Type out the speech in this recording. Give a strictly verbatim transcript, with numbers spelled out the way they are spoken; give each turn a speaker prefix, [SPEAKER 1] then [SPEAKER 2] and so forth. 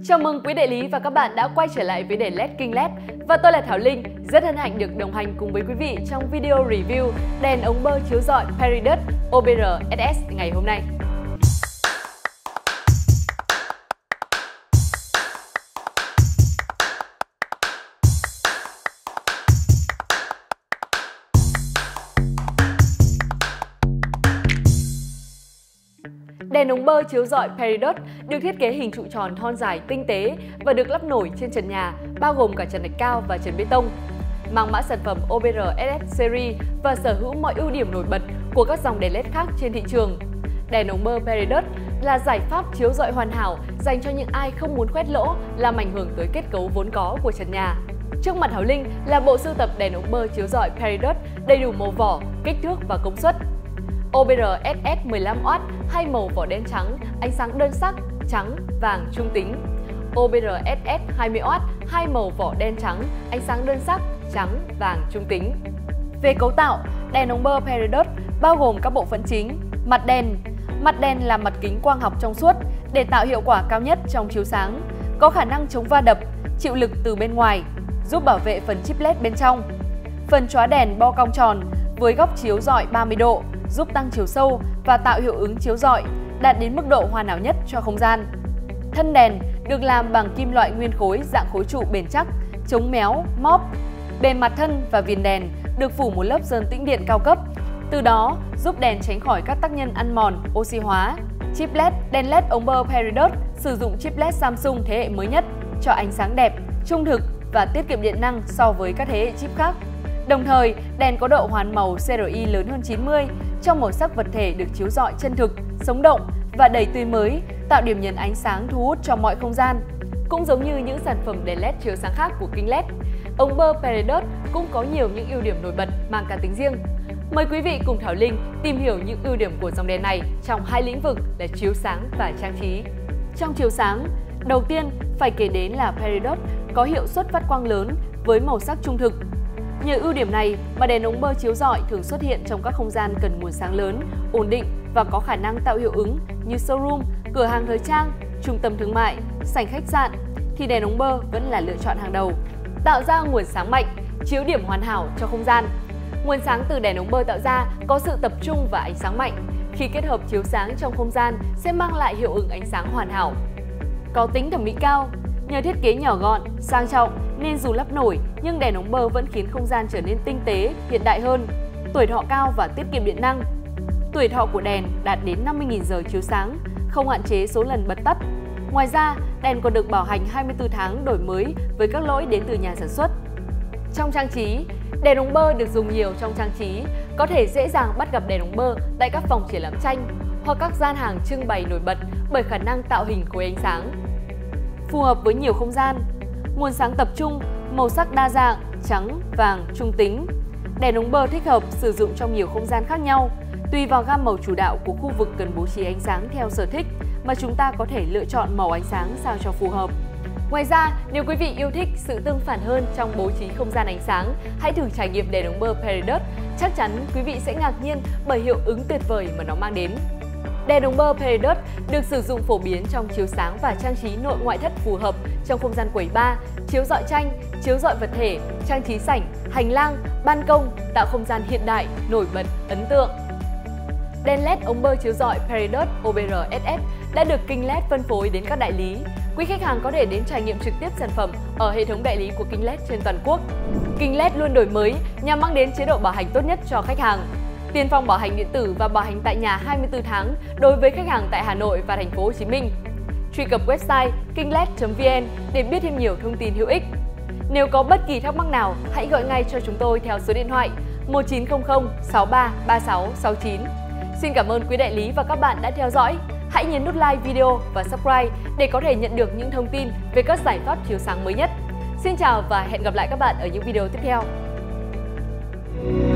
[SPEAKER 1] Chào mừng quý đại lý và các bạn đã quay trở lại với đèn led King led và tôi là Thảo Linh, rất hân hạnh được đồng hành cùng với quý vị trong video review đèn ống bơ chiếu rọi Peridot O B R S S ngày hôm nay. Đèn ống bơ chiếu rọi Peridot được thiết kế hình trụ tròn thon dài tinh tế và được lắp nổi trên trần nhà, bao gồm cả trần gạch cao và trần bê tông. Mang mã sản phẩm O B R S S Series và sở hữu mọi ưu điểm nổi bật của các dòng đèn led khác trên thị trường. Đèn ống bơ Peridot là giải pháp chiếu rọi hoàn hảo dành cho những ai không muốn khoét lỗ làm ảnh hưởng tới kết cấu vốn có của trần nhà. Trước mặt Thảo Linh là bộ sưu tập đèn ống bơ chiếu rọi Peridot đầy đủ màu vỏ, kích thước và công suất. O B R S S mười lăm oát hay màu vỏ đen trắng, ánh sáng đơn sắc, trắng, vàng trung tính. O B R S S hai mươi oát hay màu vỏ đen trắng, ánh sáng đơn sắc, trắng, vàng trung tính. Về cấu tạo, đèn ống bơ Peridot bao gồm các bộ phận chính: mặt đèn. Mặt đèn là mặt kính quang học trong suốt để tạo hiệu quả cao nhất trong chiếu sáng, có khả năng chống va đập, chịu lực từ bên ngoài, giúp bảo vệ phần chip led bên trong. Phần chóa đèn bo cong tròn với góc chiếu rọi ba mươi độ, giúp tăng chiều sâu và tạo hiệu ứng chiếu rọi, đạt đến mức độ hoàn hảo nhất cho không gian. Thân đèn được làm bằng kim loại nguyên khối dạng khối trụ bền chắc, chống méo, móp. Bề mặt thân và viền đèn được phủ một lớp sơn tĩnh điện cao cấp, từ đó giúp đèn tránh khỏi các tác nhân ăn mòn, oxy hóa. Chip led, đèn led ống bơ Peridot sử dụng chip led Samsung thế hệ mới nhất, cho ánh sáng đẹp, trung thực và tiết kiệm điện năng so với các thế hệ chip khác. Đồng thời, đèn có độ hoàn màu C R I lớn hơn chín mươi, trong màu sắc vật thể được chiếu rọi chân thực, sống động và đầy tươi mới, tạo điểm nhấn ánh sáng thu hút cho mọi không gian. Cũng giống như những sản phẩm đèn led chiếu sáng khác của King led, ống bơ Peridot cũng có nhiều những ưu điểm nổi bật mang cá tính riêng. Mời quý vị cùng Thảo Linh tìm hiểu những ưu điểm của dòng đèn này trong hai lĩnh vực là chiếu sáng và trang trí. Trong chiếu sáng, đầu tiên phải kể đến là Peridot có hiệu suất phát quang lớn với màu sắc trung thực. Nhờ ưu điểm này mà đèn ống bơ chiếu rọi thường xuất hiện trong các không gian cần nguồn sáng lớn, ổn định và có khả năng tạo hiệu ứng như showroom, cửa hàng thời trang, trung tâm thương mại, sảnh khách sạn, thì đèn ống bơ vẫn là lựa chọn hàng đầu. Tạo ra nguồn sáng mạnh, chiếu điểm hoàn hảo cho không gian. Nguồn sáng từ đèn ống bơ tạo ra có sự tập trung và ánh sáng mạnh. Khi kết hợp chiếu sáng trong không gian sẽ mang lại hiệu ứng ánh sáng hoàn hảo. Có tính thẩm mỹ cao. Nhờ thiết kế nhỏ gọn, sang trọng nên dù lắp nổi nhưng đèn ống bơ vẫn khiến không gian trở nên tinh tế, hiện đại hơn. Tuổi thọ cao và tiết kiệm điện năng. Tuổi thọ của đèn đạt đến năm mươi nghìn giờ chiếu sáng, không hạn chế số lần bật tắt. Ngoài ra, đèn còn được bảo hành hai mươi tư tháng đổi mới với các lỗi đến từ nhà sản xuất. Trong trang trí, đèn ống bơ được dùng nhiều trong trang trí, có thể dễ dàng bắt gặp đèn ống bơ tại các phòng triển lãm tranh hoặc các gian hàng trưng bày nổi bật bởi khả năng tạo hình khối ánh sáng. Phù hợp với nhiều không gian. Nguồn sáng tập trung, màu sắc đa dạng, trắng, vàng, trung tính. Đèn ống bơ thích hợp sử dụng trong nhiều không gian khác nhau, tùy vào gam màu chủ đạo của khu vực cần bố trí ánh sáng theo sở thích mà chúng ta có thể lựa chọn màu ánh sáng sao cho phù hợp. Ngoài ra, nếu quý vị yêu thích sự tương phản hơn trong bố trí không gian ánh sáng, hãy thử trải nghiệm đèn ống bơ Peridot. Chắc chắn quý vị sẽ ngạc nhiên bởi hiệu ứng tuyệt vời mà nó mang đến. Đèn ống bơ Peridot được sử dụng phổ biến trong chiếu sáng và trang trí nội ngoại thất phù hợp trong không gian quầy bar, chiếu rọi tranh, chiếu rọi vật thể, trang trí sảnh, hành lang, ban công, tạo không gian hiện đại, nổi bật, ấn tượng. Đèn led ống bơ chiếu rọi Peridot O B R S S đã được King led phân phối đến các đại lý. Quý khách hàng có thể đến trải nghiệm trực tiếp sản phẩm ở hệ thống đại lý của King led trên toàn quốc. King led luôn đổi mới nhằm mang đến chế độ bảo hành tốt nhất cho khách hàng. Tiền phòng bảo hành điện tử và bảo hành tại nhà hai mươi tư tháng đối với khách hàng tại Hà Nội và Thành phố Hồ Chí Minh. Truy cập website king led chấm v n để biết thêm nhiều thông tin hữu ích. Nếu có bất kỳ thắc mắc nào, hãy gọi ngay cho chúng tôi theo số điện thoại một chín không không sáu ba ba sáu sáu chín. Xin cảm ơn quý đại lý và các bạn đã theo dõi. Hãy nhấn nút like video và subscribe để có thể nhận được những thông tin về các giải pháp chiếu sáng mới nhất. Xin chào và hẹn gặp lại các bạn ở những video tiếp theo.